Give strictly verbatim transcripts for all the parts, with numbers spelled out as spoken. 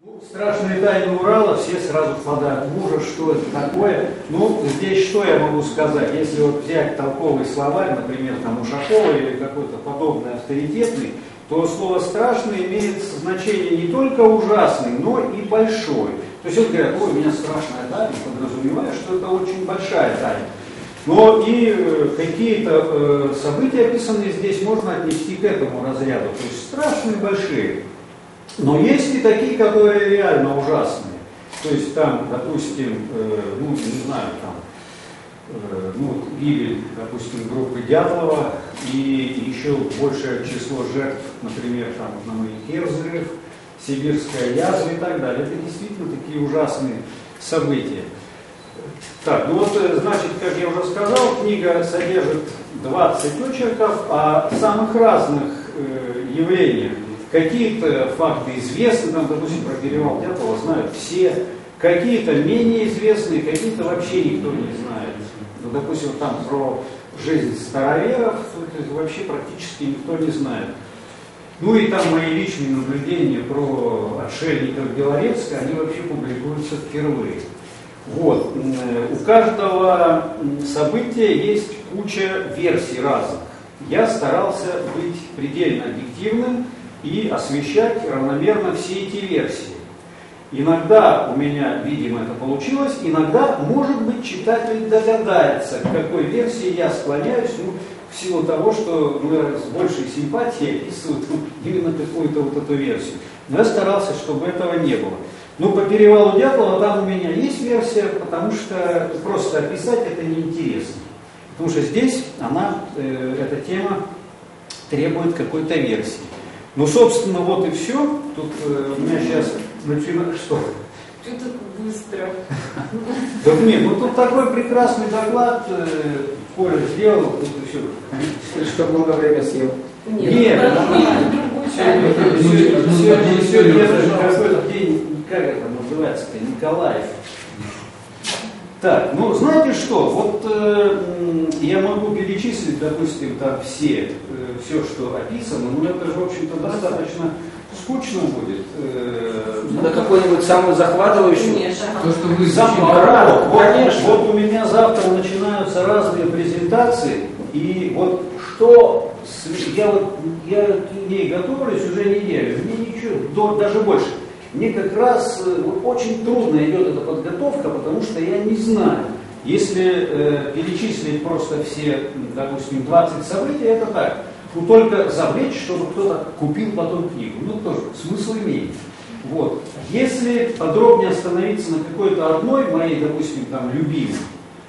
Страшные тайны Урала, все сразу впадают в ужас, что это такое. Ну, здесь что я могу сказать? Если вот взять толковый словарь, например, там Ушакова или какой-то подобный авторитетный, то слово «страшный» имеет значение не только ужасный, но и большой. То есть вот говорят, ой, у меня страшная тайна, подразумевая, что это очень большая тайна. Но и э, какие-то э, события, описанные здесь, можно отнести к этому разряду. То есть страшные, большие. Но есть и такие, которые реально ужасные. То есть там, допустим, э, ну, не знаю, там, э, ну, гибель, допустим, группы Дятлова и еще большее число жертв, например, там на маяке взрыв, сибирская язва и так далее. Это действительно такие ужасные события. Так, ну вот, значит, как я уже сказал, книга содержит двадцать очерков о самых разных э, явлениях. Какие-то факты известны, там, допустим, про перевал Дятлова знают все, какие-то менее известные, какие-то вообще никто не знает. Ну, допустим, там про жизнь староверов вообще практически никто не знает. Ну и там мои личные наблюдения про отшельников Белорецка, они вообще публикуются впервые. Вот. У каждого события есть куча версий разных. Я старался быть предельно объективным и освещать равномерно все эти версии. Иногда у меня, видимо, это получилось, иногда, может быть, читатель догадается, к какой версии я склоняюсь, ну, в силу того, что ну, с большей симпатией описывают ну, именно какую-то вот эту версию. Но я старался, чтобы этого не было. Ну, по перевалу Дятлова там у меня есть версия, потому что просто описать это неинтересно. Потому что здесь она, э, эта тема требует какой-то версии. Ну, собственно, вот и все. Тут э, у меня сейчас начинает... Что? Что так быстро? Так нет, ну тут такой прекрасный доклад э, Коля сделал, тут еще... Что много время съел? Нет, сегодня какой-то день, как это называется-то, Николаев. Так, ну знаете что, вот э, я могу перечислить, допустим, там все, э, все, что описано, но это же, в общем-то, достаточно скучно будет. Э, да какой-нибудь самый захватывающий? Конечно. То, что вы Сам, изучили. вот, конечно. Вот у меня завтра начинаются разные презентации, и вот что, я вот, я к ней готовлюсь уже неделю, мне ничего, до, даже больше. Мне как раз вот, очень трудно идет эта подготовка, потому что я не знаю. Если э, перечислить просто все, допустим, двадцать событий, это так. Ну только завлечь, чтобы кто-то купил потом книгу. Ну тоже смысл имеет. Вот. Если подробнее остановиться на какой-то одной моей, допустим, там, любимой,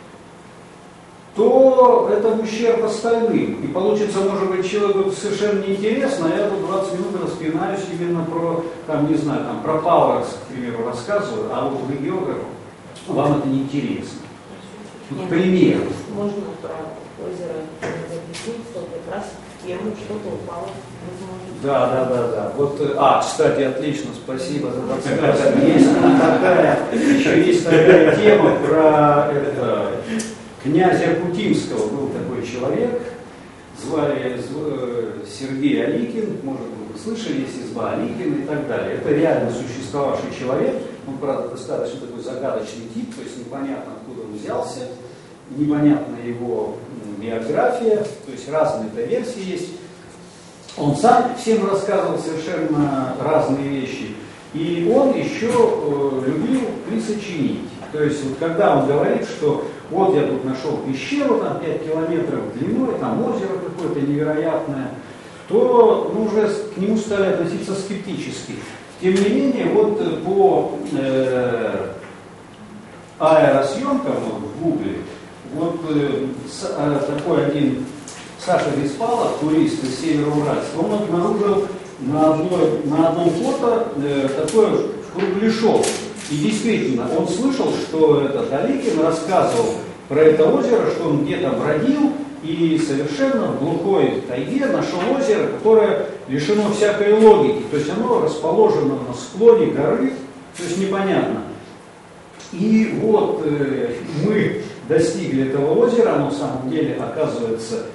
то это в ущерб остальным. И получится, может быть, человеку совершенно неинтересно, а я тут двадцать минут распинаюсь именно про, там, не знаю, там, про Пауэрс, к примеру, рассказываю, а вот вы, географ, вам это неинтересно. К примеру. Можно про озеро объяснить, что как раз тему что-то упало. Да, да, да, да. Вот, а, кстати, отлично, спасибо за подсказку. Есть такая, еще есть такая тема про это, князя Путимского. Был такой человек, звали Сергей Аликин, может быть, вы слышали, есть изба Аликина и так далее. Это реально существовавший человек, он, правда, достаточно такой загадочный тип, то есть непонятно, откуда он взялся, непонятна его биография, то есть разные-то версии есть. Он сам всем рассказывал совершенно разные вещи. И он еще э, любил присочинить. То есть, вот, когда он говорит, что вот я тут нашел пещеру, там пять километров длиной, там озеро какое-то невероятное, то ну, уже к нему стали относиться скептически. Тем не менее, вот по э, аэросъемкам вот, в Гугле, вот э, с, э, такой один Саша Беспалов, турист из Североуральска, он обнаружил на, одной, на одном фото э, такой кругляшок. И действительно, он слышал, что этот Аликин рассказывал про это озеро, что он где-то бродил и совершенно в глухой тайге нашел озеро, которое лишено всякой логики. То есть оно расположено на склоне горы, то есть непонятно. И вот э, мы достигли этого озера, оно на самом деле оказывается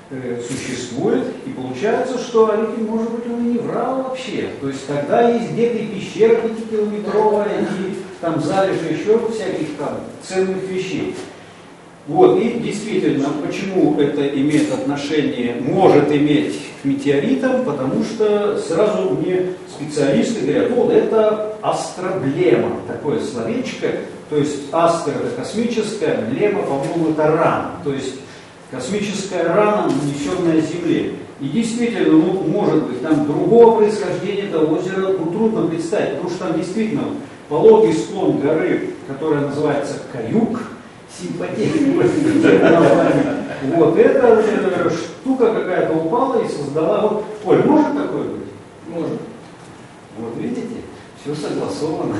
э, существует, и получается, что Аликин, может быть, он и не врал вообще. То есть тогда есть где-то и пещера пятикилометровая, и там залежи еще всяких там ценных вещей. Вот, и действительно, почему это имеет отношение, может иметь к метеоритам, потому что сразу мне специалисты говорят, вот это астроблема, такое словечко, то есть астро это космическая, блема, по-моему, это рана, то есть космическая рана, нанесенная Земле. И действительно, ну, может быть, там другого происхождения этого озера ну, трудно представить, потому что там действительно пологий склон горы, которая называется Каюк, симпатичный название. Вот, эта э, штука какая-то упала и создала. Вот, Оль, может такое быть? Может. Вот видите, все согласовано.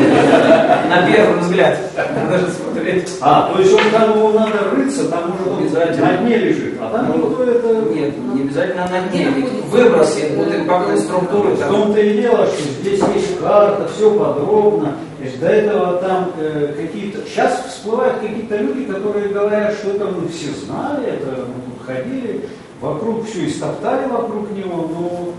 На первый взгляд. Надо же смотреть. А, то есть он там его надо рыться, там может он на дне лежит, а там Ну, никто это. Нет, не обязательно на дне. Выбросы, вот импактные структуры. В Там. том-то и дело, что здесь есть карта, все подробно. То есть до этого там э, какие-то... Сейчас всплывают какие-то люди, которые говорят, что это мы все знали, это мы тут ходили, вокруг все истоптали вокруг него, но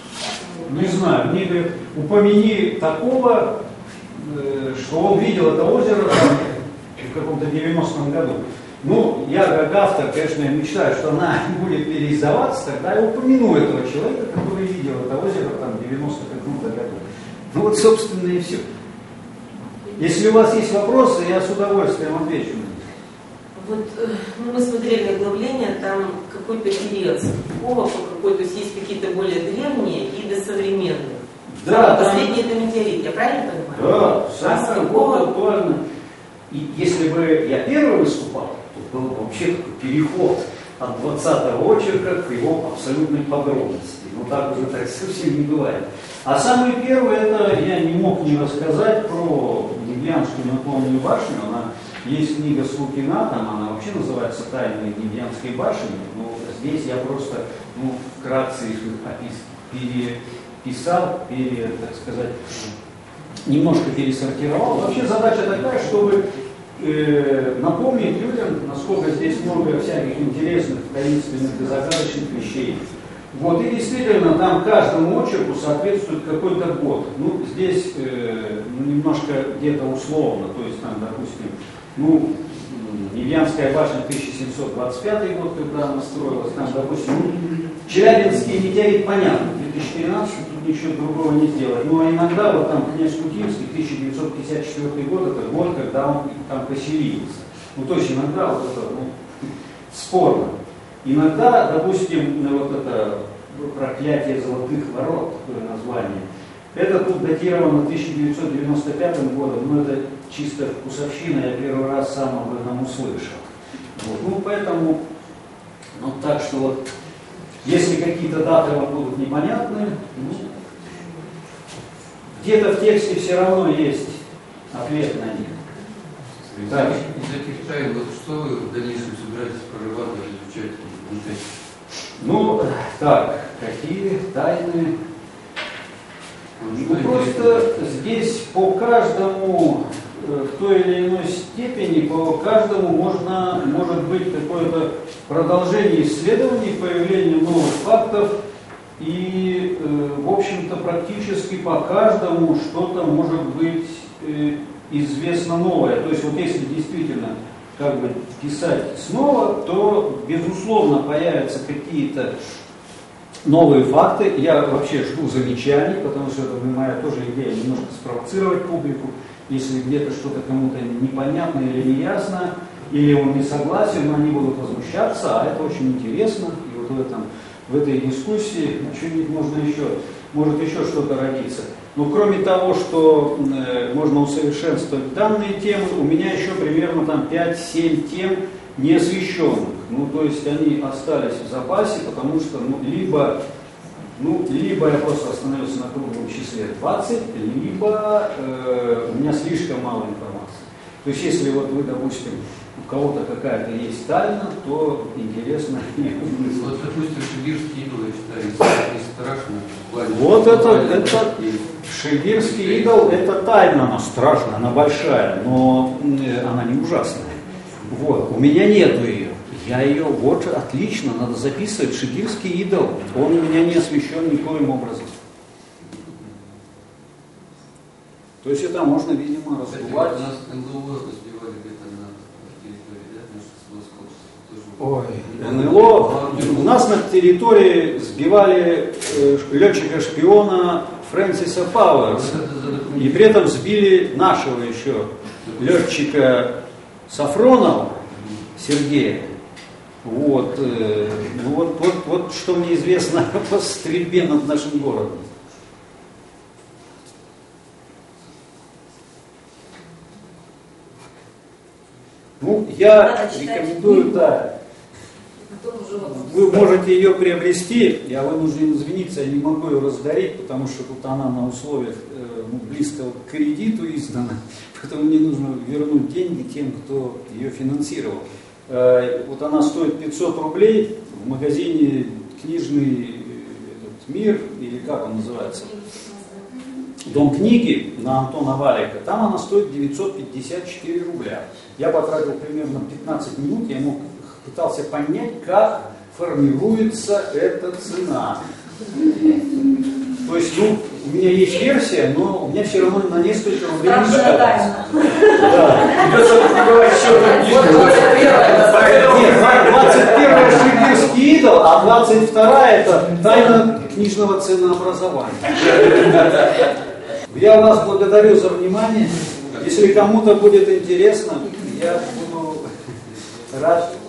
не знаю, мне говорят, упомяни такого, э, что он видел это озеро там, в каком-то девяностом году. Ну, я как автор, конечно, я мечтаю, что она будет переиздаваться, тогда я упомяну этого человека, который видел это озеро там в девяностом каком-то году. Ну вот, собственно, и все. Если у вас есть вопросы, я с удовольствием отвечу на них. Вот э, ну, мы смотрели оглавление, там какой-то период с какого по какой, то есть есть какие-то более древние и досовременные. Да, Самый последний это метеорит, я правильно понимаю? Да, А с самое какого? актуально. И если бы я первый выступал, то был бы вообще такой переход от двадцатого очерка к его абсолютной подробности. Ну так уже так совсем не бывает. А самый первый, это я не мог не рассказать про Невьянскую наклонную башню. Она есть книга Слукина, там она вообще называется «Тайны Невьянской башни». Но здесь я просто ну, вкратце их опис, переписал, пере, так сказать, немножко пересортировал. Вообще задача такая, чтобы э, напомнить людям, насколько здесь много всяких интересных, таинственных и загадочных вещей. Вот, и действительно, там каждому очерку соответствует какой-то год. Ну, здесь э, ну, немножко где-то условно, то есть там, допустим, ну, Невьянская башня тысяча семьсот двадцать пятый год, когда она строилась, там, допустим, ну, Челябинский метеорит, понятно, две тысячи тринадцатый, тут ничего другого не сделать. Но иногда вот там князь Кутимский, тысяча девятьсот пятьдесят четвёртый год, это год, когда он там поселился. Ну, то есть иногда вот это, ну, спорно. Иногда, допустим, вот это проклятие золотых ворот, такое название, это тут датировано тысяча девятьсот девяносто пятым годом, но это чисто вкусовщина, я первый раз сам об этом услышал. Вот. Ну, поэтому, ну, так что вот, если какие-то даты вам будут непонятны, ну, где-то в тексте все равно есть ответ на них. Так. Из этих тайн, вот что вы в дальнейшем собираетесь прорабатывать, изучать? Ну, так, какие тайны? Ну, просто здесь по каждому, в той или иной степени, по каждому можно, может быть какое-то продолжение исследований, появление новых фактов, и, в общем-то, практически по каждому что-то может быть известно новое. То есть вот если действительно как бы писать снова, то безусловно появятся какие-то новые факты. Я вообще жду замечаний, потому что это моя тоже идея немножко спровоцировать публику. Если где-то что-то кому-то непонятно или неясно, или он не согласен, они будут возмущаться, а это очень интересно. И вот в, этом, в этой дискуссии что-нибудь можно еще, может еще что-то родиться. Но кроме того, что э, можно усовершенствовать данные темы, у меня еще примерно там пять-семь тем не освещенных. Ну, то есть они остались в запасе, потому что ну, либо, ну, либо я просто остановился на круглом числе двадцать, либо э, у меня слишком мало информации. То есть если вот вы, допустим, у кого-то какая-то есть тайна, то интересно. Вот, допустим, сибирский идол, я считаю, не страшно. Вот это, это сибирский идол, это тайна, она страшная, она большая, но она не ужасная. Вот, у меня нету ее. Я ее, вот отлично, надо записывать, шигирский идол. Он у меня не освящен никоим образом. То есть это можно, видимо, раздувать. У нас эн эл о сбивали где-то на территории, да, Ой, эн эл о. У нас на территории сбивали э, летчика-шпиона Фрэнсиса Пауэрса. И при этом сбили нашего еще летчика Сафронова Сергея. Вот, э, ну вот, вот, вот что мне известно по стрельбе над нашим городом. Ну, я рекомендую, да. Вы можете ее приобрести, я вынужден извиниться, я не могу ее раздарить, потому что тут она на условиях э, ну, близко к кредиту издана, поэтому мне нужно вернуть деньги тем, кто ее финансировал. Э, вот она стоит пятьсот рублей в магазине «Книжный этот, мир», или как он называется, «Дом книги» на Антона Валика, там она стоит девятьсот пятьдесят четыре рубля. Я потратил примерно пятнадцать минут, я ему пытался понять, как формируется эта цена. То есть, ну, у меня есть версия, но у меня все равно на несколько рублей не догадаться. двадцать первая шигирский идол, а двадцать вторая это тайна книжного ценообразования. Я вас благодарю за внимание. Если кому-то будет интересно, я буду рад